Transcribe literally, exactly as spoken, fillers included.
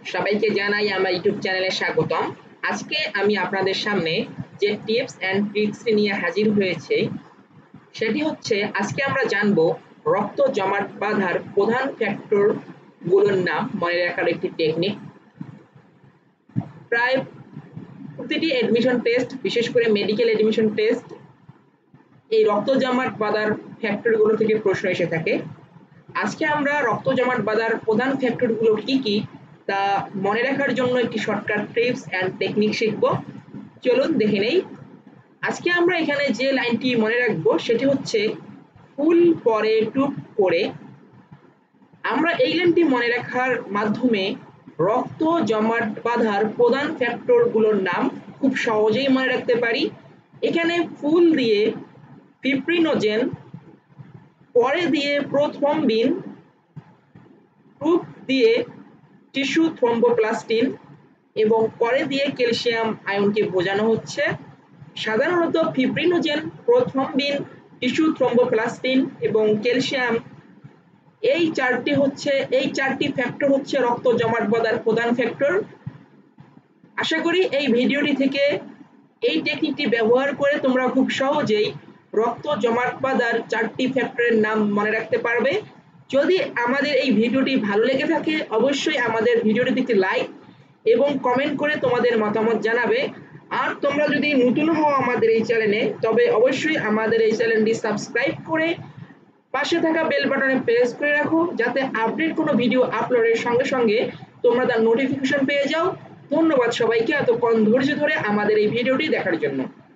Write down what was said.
সবাইকে জানাই আমার ইউটিউব চ্যানেলে স্বাগতম। আজকে আমি আপনাদের সামনে যে টিপস অ্যান্ড ট্রিক্স নিয়ে হাজির হয়েছে সেটি হচ্ছে আজকে আমরা জানবো রক্ত জমাট বাঁধার প্রধান ফ্যাক্টর গুলোর নাম মনে রাখার একটি টেকনিক। প্রায় প্রতিটি অ্যাডমিশন টেস্ট, বিশেষ করে মেডিকেল অ্যাডমিশন টেস্ট, এই রক্ত জমাট বাঁধার ফ্যাক্টরগুলো থেকে প্রশ্ন এসে থাকে। আজকে আমরা রক্ত জমাট বাঁধার প্রধান ফ্যাক্টরগুলো কি কি তা মনে রাখার জন্য একটি শর্টকাট টিপস অ্যান্ড টেকনিক শিখব। চলুন দেখে নেই। আজকে আমরা এখানে যে লাইনটি মনে রাখবো সেটি হচ্ছে ফুল পরে টুপ করে। আমরা এই লাইনটি মনে রাখার মাধ্যমে রক্ত জমাট বাঁধার প্রধান ফ্যাক্টরগুলোর নাম খুব সহজেই মনে রাখতে পারি। এখানে ফুল দিয়ে ফিপ্রিনোজেন, পরে দিয়ে প্রোথ্রম্বিন, টুপ দিয়ে টিস্যু থ্রম্বোপ্লাস্টিন এবং পরে দিয়ে ক্যালসিয়াম আয়নকে বোঝানো হচ্ছে। সাধারণত ফিপ্রিনোজেন, প্রোথ্রম্বিন, টিস্যু থ্রম্বোপ্লাস্টিন এবং ক্যালসিয়াম এই চারটি হচ্ছে এই চারটি ফ্যাক্টর হচ্ছে রক্ত জমাট বাঁধার প্রধান ফ্যাক্টর। আশা করি এই ভিডিওটি থেকে এই টেকনিকটি ব্যবহার করে তোমরা খুব সহজেই রক্ত জমাট বাঁধার চারটি ফ্যাক্টরের নাম মনে রাখতে পারবে। যদি আমাদের এই ভিডিওটি ভালো লেগে থাকে অবশ্যই আমাদের ভিডিওটিতে একটি লাইক এবং কমেন্ট করে তোমাদের মতামত জানাবে। আর তোমরা যদি নতুন হও আমাদের এই চ্যানেলে তবে অবশ্যই আমাদের এই চ্যানেলটি সাবস্ক্রাইব করে পাশে থাকা বেল বাটনে প্রেস করে রাখো, যাতে আপডেট কোনো ভিডিও আপলোডের সঙ্গে সঙ্গে তোমরা তার নোটিফিকেশন পেয়ে যাও। ধন্যবাদ সবাইকে এতক্ষণ ধৈর্য ধরে আমাদের এই ভিডিওটি দেখার জন্য।